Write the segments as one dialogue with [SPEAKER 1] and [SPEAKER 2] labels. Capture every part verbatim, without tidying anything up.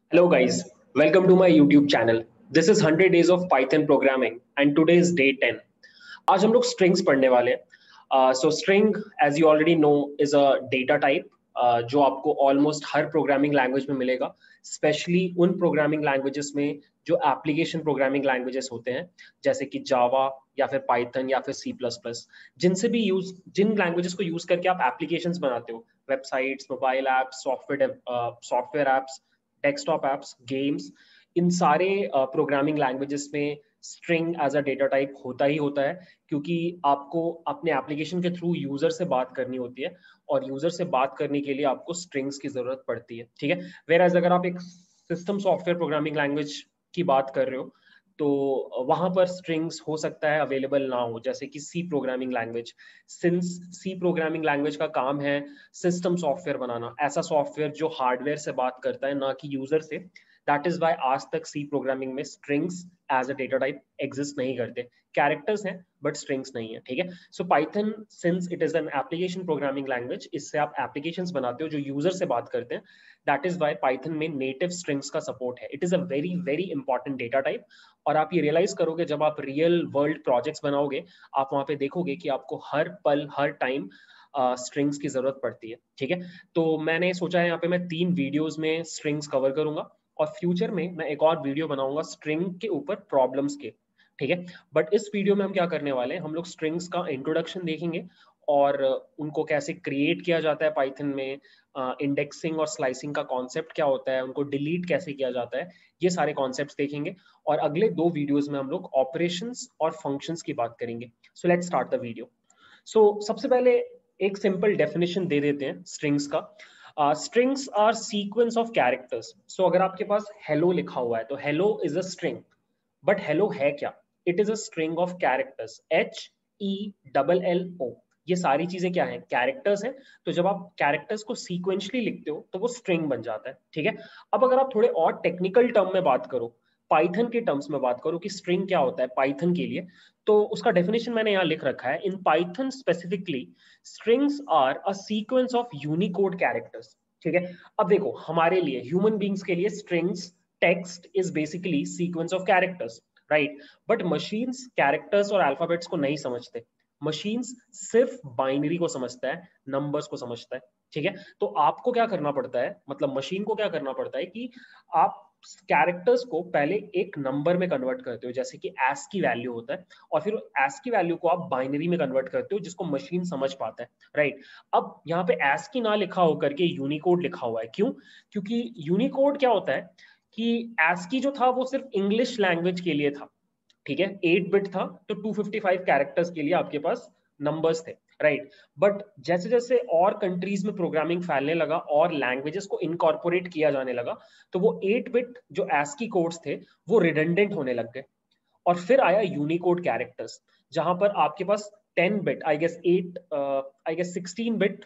[SPEAKER 1] Hello guys, welcome to my YouTube channel. This is one hundred days of Python programming and today is day ten. आज हम लोग strings पढ़ने वाले हैं. Uh, so string, as you already know, is a data type uh, जो आपको almost हर programming language में मिलेगा, especially उन programming languages में जो application programming languages होते हैं, जैसे कि Java या फिर Python या फिर C plus plus, जिनसे भी use जिन languages को use करके आप applications बनाते हो, websites, mobile apps, software uh, software apps, desktop apps, games, इन सारे प्रोग्रामिंग uh, लैंग्वेजेस में string as a data type होता ही होता है, क्योंकि आपको अपने एप्लीकेशन के थ्रू यूजर से बात करनी होती है और यूजर से बात करने के लिए आपको स्ट्रिंग्स की जरूरत पड़ती है. ठीक है. वेयर एज अगर आप एक सिस्टम सॉफ्टवेयर प्रोग्रामिंग लैंग्वेज की बात कर रहे हो तो वहां पर स्ट्रिंग्स हो सकता है अवेलेबल ना हो, जैसे कि C programming language. Since C programming language का काम है सिस्टम सॉफ्टवेयर बनाना, ऐसा सॉफ्टवेयर जो हार्डवेयर से बात करता है ना कि यूजर से. दैट इज वाई आज तक सी प्रोग्रामिंग में strings as a data type exist नहीं करते. कैरेक्टर्स हैं बट स्ट्रिंग्स नहीं है. ठीक है. So Python since it is an application programming language, इससे आप एप्लीकेशंस बनाते हो जो यूजर से बात करते हैं. दैट इज वाई पाइथन में नेटिव स्ट्रिंग्स का सपोर्ट है. It is a very very important data type. और आप ये रियलाइज करोगे जब आप रियल वर्ल्ड प्रोजेक्ट्स बनाओगे, आप वहां पे देखोगे कि आपको हर पल हर टाइम स्ट्रिंग्स uh, की जरूरत पड़ती है. ठीक है. तो मैंने सोचा है यहाँ पे मैं तीन वीडियोस में स्ट्रिंग्स कवर करूंगा और फ्यूचर में मैं एक और वीडियो बनाऊंगा स्ट्रिंग के ऊपर प्रॉब्लम्स के. ठीक है. बट इस वीडियो में हम क्या करने वाले हैं, हम लोग स्ट्रिंग्स का इंट्रोडक्शन देखेंगे और उनको कैसे क्रिएट किया जाता है पाइथन में, इंडेक्सिंग uh, और स्लाइसिंग का कॉन्सेप्ट क्या होता है, उनको डिलीट कैसे किया जाता है, ये सारे कॉन्सेप्ट्स देखेंगे. और अगले दो वीडियोस में हम लोग ऑपरेशंस और फंक्शंस की बात करेंगे. So let's start the video. So सबसे पहले एक सिंपल डेफिनेशन दे देते हैं स्ट्रिंग्स का. Strings are sequence of characters. So अगर आपके पास हेलो लिखा हुआ है तो hello is a string. But hello है क्या? It is a string of characters. H E double L O, ये सारी चीजें क्या हैं? कैरेक्टर्स हैं. तो जब आप कैरेक्टर्स को सीक्वेंशली लिखते हो तो वो स्ट्रिंग बन जाता है. ठीक है. अब अगर आप थोड़े और टेक्निकल टर्म में बात करो, पाइथन के टर्म्स में बात करो कि स्ट्रिंग क्या होता है पाइथन के लिए, तो उसका डेफिनेशन मैंने यहाँ लिख रखा है. In Python specifically strings are a sequence of Unicode characters. ठीक है. अब देखो, हमारे लिए ह्यूमन बींग्स के लिए strings text is basically sequence of characters, right. But machines characters और अल्फाबेट्स को नहीं समझते. मशीन्स सिर्फ बाइनरी को समझता है, नंबर्स को समझता है. ठीक है. तो आपको क्या करना पड़ता है, मतलब मशीन को क्या करना पड़ता है कि आप कैरेक्टर्स को पहले एक नंबर में कन्वर्ट करते हो, जैसे कि एस की वैल्यू होता है, और फिर एस की वैल्यू को आप बाइनरी में कन्वर्ट करते हो जिसको मशीन समझ पाता है, राइट. अब यहाँ पे एस की ना लिखा होकर के यूनिकोड लिखा हुआ है. क्यों? क्योंकि यूनिकोड क्या होता है कि एस की जो था वो सिर्फ इंग्लिश लैंग्वेज के लिए था. ठीक है. एट बिट था तो टू फिफ्टी फाइव कैरेक्टर्स के लिए आपके पास नंबर्स थे, राइट. बट जैसे जैसे और कंट्रीज में प्रोग्रामिंग फैलने लगा और लैंग्वेजेस को इनकॉर्पोरेट किया जाने लगा, तो वो एट बिट जो एस्की कोड्स थे वो रिडंडेंट होने लग गए. और फिर आया यूनिकोड कैरेक्टर्स, जहां पर आपके पास ten bit, I guess eight, I guess sixteen bit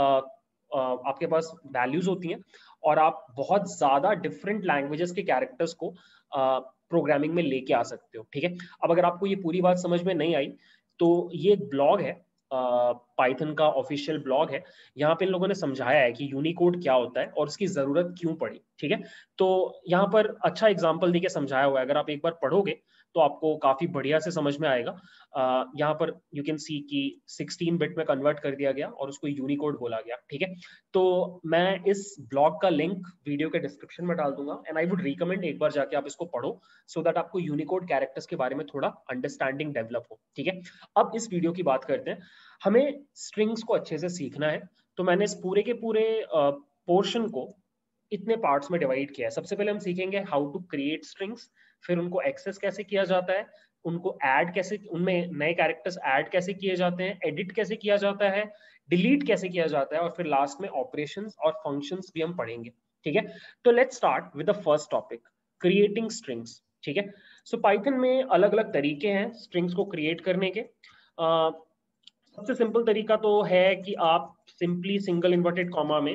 [SPEAKER 1] आपके पास वैल्यूज होती हैं, और आप बहुत ज्यादा डिफरेंट लैंग्वेजेस के कैरेक्टर्स को प्रोग्रामिंग uh, में लेके आ सकते हो. ठीक है. अब अगर आपको ये पूरी बात समझ में नहीं आई तो ये एक ब्लॉग है, पाइथन uh, का ऑफिशियल ब्लॉग है. यहाँ पे इन लोगों ने समझाया है कि यूनिकोड क्या होता है और उसकी जरूरत क्यों पड़ी. ठीक है. तो यहाँ पर अच्छा एग्जांपल देके समझाया हुआ है. अगर आप एक बार पढ़ोगे तो आपको काफी बढ़िया से समझ में आएगा. uh, यहाँ पर यू कैन सी कि सिक्सटीन बिट में कन्वर्ट कर दिया गया और उसको यूनिकोड बोला गया. ठीक है. तो मैं इस ब्लॉग का लिंक वीडियो के डिस्क्रिप्शन में डाल दूंगा एंड आई वुड रिकमेंड एक बार जाके आप इसको पढ़ो, सो दैट आपको यूनिकोड कैरेक्टर्स के बारे में थोड़ा अंडरस्टैंडिंग डेवलप हो. ठीक है. अब इस वीडियो की बात करते हैं. हमें स्ट्रिंग्स को अच्छे से सीखना है, तो मैंने इस पूरे के पूरे पोर्शन को इतने पार्ट्स में डिवाइड किया है. सबसे पहले हम सीखेंगे हाउ टू क्रिएट स्ट्रिंग्स, फिर उनको एक्सेस कैसे किया जाता है, उनको ऐड कैसे, उनमें नए कैरेक्टर्स ऐड कैसे किए जाते हैं, एडिट कैसे किया जाता है, डिलीट कैसे किया जाता है, और फिर लास्ट में ऑपरेशंस और फंक्शंस भी हम पढ़ेंगे. ठीक है. तो let's start with the first topic, creating strings. ठीक है. सो पाइथन में अलग अलग तरीके हैं स्ट्रिंग्स को क्रिएट करने के. uh, सबसे सिंपल तरीका तो है कि आप सिंपली सिंगल इन्वर्टेड कॉमा में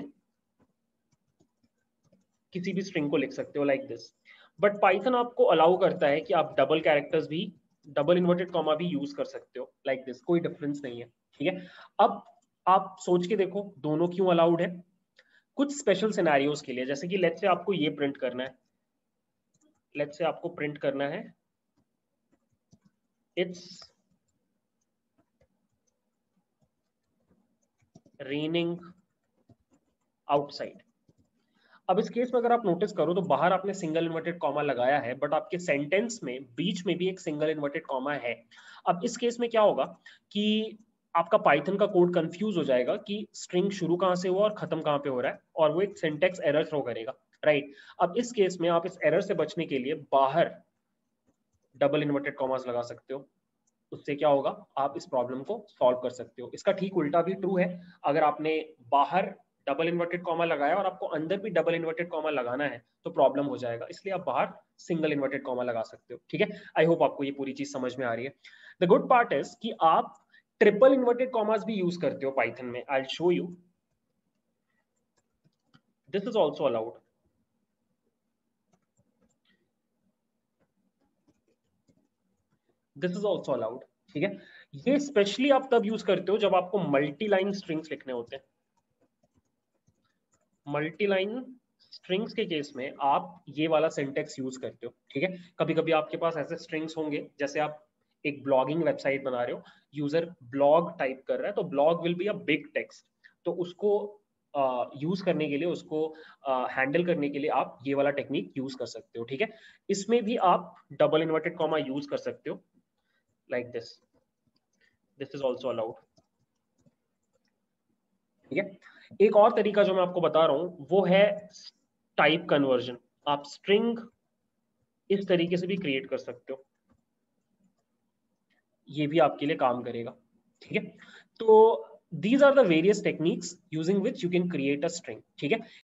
[SPEAKER 1] किसी भी स्ट्रिंग को लिख सकते हो लाइक दिस. बट पाइथन आपको अलाउ करता है कि आप डबल कैरेक्टर्स भी, डबल इन्वर्टेड कॉमा भी यूज कर सकते हो लाइक दिस. कोई डिफरेंस नहीं है. ठीक है. अब आप सोच के देखो दोनों क्यों अलाउड है. कुछ स्पेशल सिनेरियोज के लिए, जैसे कि लेट्स से आपको ये प्रिंट करना है, लेट्स से आपको प्रिंट करना है इट्स रेनिंग आउटसाइड। अब इस केस में अगर आप नोटिस करो तो बाहर आपने सिंगल इन्वर्टेड कॉमा लगाया है, बट आपके सेंटेंस में बीच में भी एक सिंगल इन्वर्टेड कॉमा है। अब इस केस में क्या होगा कि आपका पाइथन का कोड कंफ्यूज हो जाएगा कि स्ट्रिंग शुरू कहां से हुआ और खत्म कहां पे हो रहा है, और वो एक सिंटेक्स एरर थ्रो करेगा, राइट। अब इस केस में आप इस एरर से बचने के लिए बाहर डबल इन्वर्टेड कॉमास लगा सकते हो। उससे क्या होगा, आप इस प्रॉब्लम को सॉल्व कर सकते हो। इसका ठीक उल्टा भी ट्रू है, अगर आपने बाहर डबल इन्वर्टेड कॉमा लगाया और आपको अंदर भी डबल इन्वर्टेड कॉमा लगाना है तो प्रॉब्लम हो जाएगा, इसलिए आप बाहर सिंगल इन्वर्टेड कॉमा लगा सकते हो, ठीक है। आई होप आपको ये पूरी चीज समझ में आ रही है। द गुड पार्ट इज कि आप ट्रिपल इन्वर्टेड कॉमास भी यूज करते हो पाइथन में। I will show you, this is also allowed. This is also allowed, ठीक है। ये स्पेशली आप तब यूज करते हो जब आपको मल्टी लाइन स्ट्रिंग्स लिखने होते हैं। मल्टी लाइन स्ट्रिंग्स के केस में आप ये वाला सिंटेक्स यूज करते हो, ठीक है। कभी कभी आपके पास ऐसे स्ट्रिंग्स होंगे, जैसे आप एक ब्लॉगिंग वेबसाइट बना रहे हो, यूजर ब्लॉग टाइप कर रहा है, तो blog will be a big text, तो उसको यूज uh, करने के लिए, उसको हैंडल uh, करने के लिए आप ये वाला टेक्निक यूज कर सकते हो, ठीक है। इसमें भी आप डबल इन्वर्टेड कॉमा यूज कर सकते हो, like this. This is also allowed, ठीक है। एक और तरीका जो मैं आपको बता रहा हूं वो है टाइप कन्वर्जन। आप स्ट्रिंग इस तरीके से भी क्रिएट कर सकते हो, ये भी आपके लिए काम करेगा, ठीक है। तो these are the various techniques using which you can create a string, ठीक है।